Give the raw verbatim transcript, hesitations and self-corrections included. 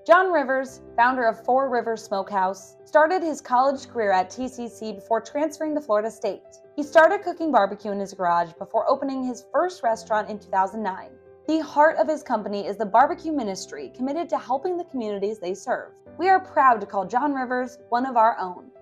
John Rivers, founder of Four Rivers Smokehouse, started his college career at T C C before transferring to Florida State. He started cooking barbecue in his garage before opening his first restaurant in two thousand nine. The heart of his company is the barbecue ministry, committed to helping the communities they serve. We are proud to call John Rivers one of our own.